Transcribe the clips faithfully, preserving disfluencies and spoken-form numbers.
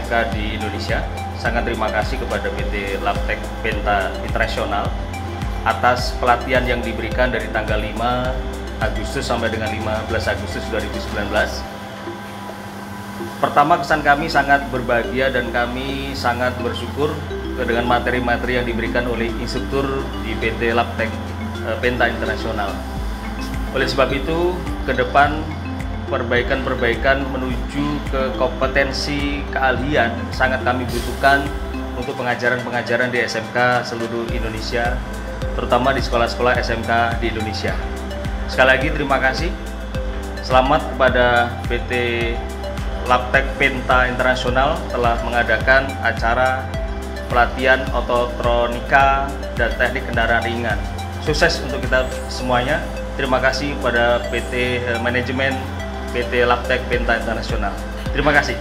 M K di Indonesia. Sangat terima kasih kepada P T Labtech Penta International atas pelatihan yang diberikan dari tanggal lima Agustus sampai dengan lima belas Agustus dua ribu sembilan belas. Pertama, kesan kami sangat berbahagia dan kami sangat bersyukur dengan materi-materi yang diberikan oleh instruktur di P T Labtech Penta International. Oleh sebab itu, ke depan perbaikan-perbaikan menuju ke kompetensi keahlian sangat kami butuhkan untuk pengajaran-pengajaran di S M K seluruh Indonesia, terutama di sekolah-sekolah S M K di Indonesia. Sekali lagi terima kasih. Selamat kepada P T Labtech Penta International telah mengadakan acara pelatihan Autotronika dan teknik kendaraan ringan. Sukses untuk kita semuanya. Terima kasih kepada P T eh, manajemen P T Labtech Penta International. Terima kasih.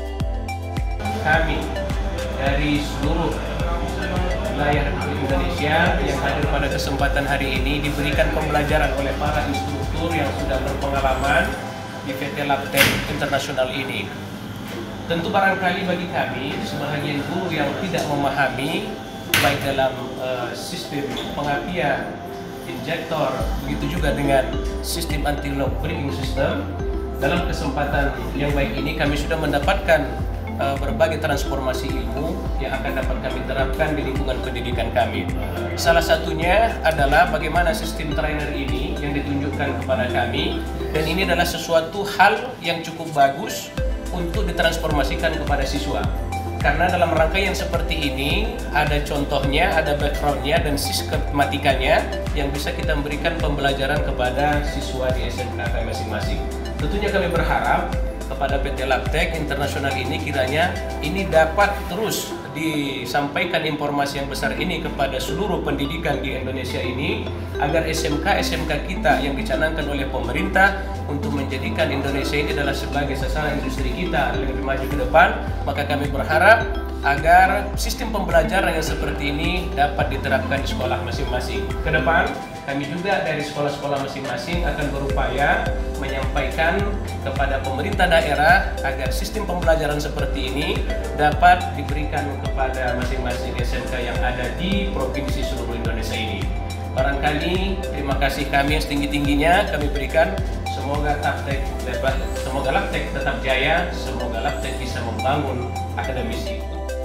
Kami dari seluruh wilayah Indonesia yang hadir pada kesempatan hari ini diberikan pembelajaran oleh para instruktur yang sudah berpengalaman di P T Labtech International ini. Tentu barangkali bagi kami sebahagian guru yang tidak memahami baik dalam uh, sistem pengapian, injektor, begitu juga dengan sistem anti-lock braking system. Dalam kesempatan yang baik ini kami sudah mendapatkan uh, berbagai transformasi ilmu yang akan dapat kami terapkan di lingkungan pendidikan kami. Salah satunya adalah bagaimana sistem trainer ini yang ditunjukkan kepada kami, dan ini adalah sesuatu hal yang cukup bagus untuk ditransformasikan kepada siswa. Karena dalam rangkaian seperti ini ada contohnya, ada backgroundnya dan sistematikanya yang bisa kita berikan pembelajaran kepada siswa di S M K masing-masing. Tentunya kami berharap kepada P T Labtech International ini kiranya ini dapat terus disampaikan informasi yang besar ini kepada seluruh pendidikan di Indonesia ini, agar S M K S M K kita yang dicanangkan oleh pemerintah untuk menjadikan Indonesia ini adalah sebagai sasaran industri kita lebih maju ke depan, maka kami berharap agar sistem pembelajaran yang seperti ini dapat diterapkan di sekolah masing-masing. Ke depan, kami juga dari sekolah-sekolah masing-masing akan berupaya menyampaikan kepada pemerintah daerah agar sistem pembelajaran seperti ini dapat diberikan kepada masing-masing S M K yang ada di provinsi seluruh Indonesia ini. Barangkali terima kasih kami yang setinggi-tingginya kami berikan. Semoga Labtech, semoga Labtech tetap jaya, semoga Labtech bisa membangun akademisi.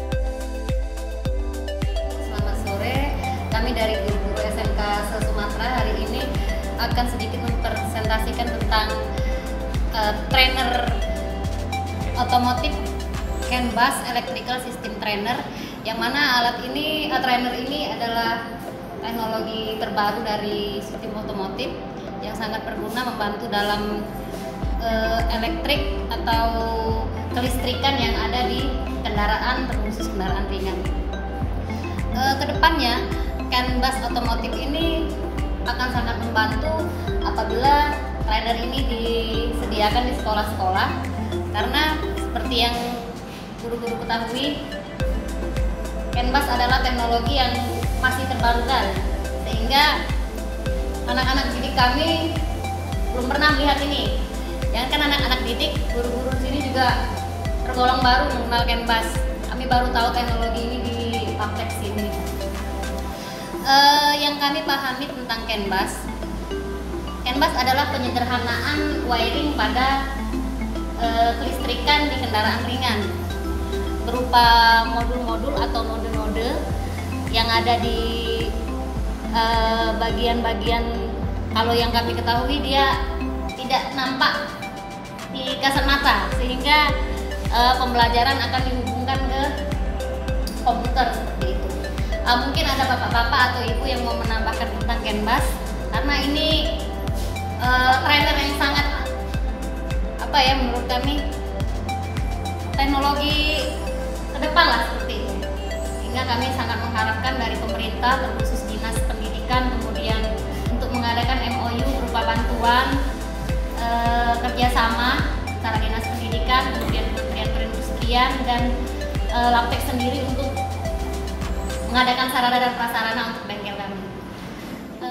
Selamat sore, kami dari guru-guru S M K se-Sumatera hari ini akan sedikit mempresentasikan tentang uh, trainer otomotif C A N bus Electrical System Trainer, yang mana alat ini, uh, trainer ini adalah teknologi terbaru dari sistem otomotif yang sangat berguna membantu dalam uh, elektrik atau kelistrikan yang ada di kendaraan, terkhusus kendaraan ringan. Uh, kedepannya C A N bus otomotif ini akan sangat membantu apabila trainer ini disediakan di sekolah-sekolah, karena seperti yang guru-guru ketahui, C A N bus adalah teknologi yang masih terbarukan, sehingga anak-anak didik kami belum pernah melihat ini. Jangan kan anak-anak didik, guru-guru di sini juga tergolong baru mengenal C A N bus. Kami baru tahu teknologi ini di praktek sini. Uh, yang kami pahami tentang C A N bus, C A N bus adalah penyederhanaan wiring pada uh, kelistrikan di kendaraan ringan, berupa modul-modul atau node-node yang ada di bagian-bagian uh, kalau yang kami ketahui dia tidak nampak di kasat mata, sehingga uh, pembelajaran akan dihubungkan ke komputer seperti itu. Uh, mungkin ada bapak-bapak atau ibu yang mau menambahkan tentang C A N bus, karena ini uh, trainer yang sangat apa ya menurut kami teknologi ke depan lah seperti itu. Sehingga kami sangat mengharapkan dari pemerintah, terkhusus dinas pendidikan, kemudian untuk mengadakan M O U berupa bantuan e, kerjasama antara dinas pendidikan, kemudian kementerian perindustrian dan e, Labtech sendiri untuk mengadakan sarana dan prasarana untuk bengkel kami. E,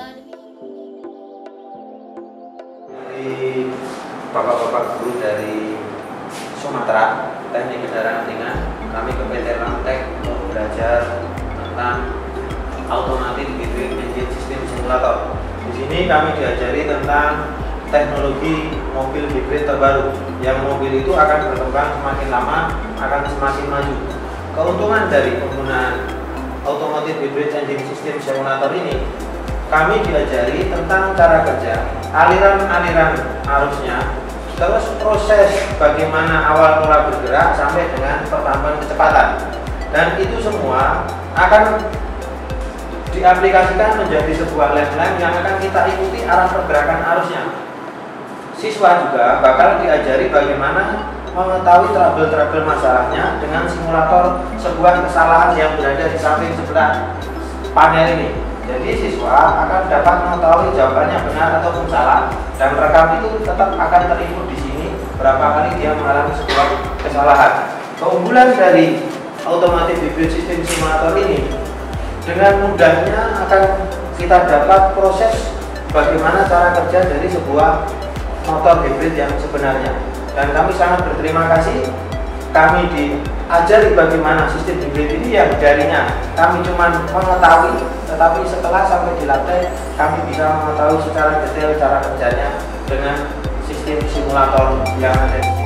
dari bapak-bapak guru dari Sumatera, teknik kendaraan ringan, kami ke P T Labtech untuk belajar tentang Autotronic Training Engine System Simulator. Di sini kami diajari tentang teknologi mobil hibrid terbaru, yang mobil itu akan berkembang semakin lama, akan semakin maju. Keuntungan dari penggunaan Autotronic Hybrid Engine System Simulator ini, kami diajari tentang cara kerja, aliran-aliran arusnya, terus proses bagaimana awal mula bergerak sampai dengan pertambahan kecepatan. Dan itu semua akan diaplikasikan menjadi sebuah lem-lem yang akan kita ikuti arah pergerakan arusnya. Siswa juga bakal diajari bagaimana mengetahui trouble-trouble masalahnya dengan simulator sebuah kesalahan yang berada di samping sebelah panel ini. Jadi siswa akan dapat mengetahui jawabannya benar ataupun salah, dan rekam itu tetap akan terinput di sini berapa kali dia mengalami sebuah kesalahan. Keunggulan dari Autotronic Hybrid System Simulator ini, dengan mudahnya akan kita dapat proses bagaimana cara kerja dari sebuah motor hibrid yang sebenarnya. Dan kami sangat berterima kasih, kami diajari bagaimana sistem hibrid ini yang darinya kami cuma mengetahui, tetapi setelah sampai di Labtech kami bisa mengetahui secara detail cara kerjanya dengan sistem simulator yang ada.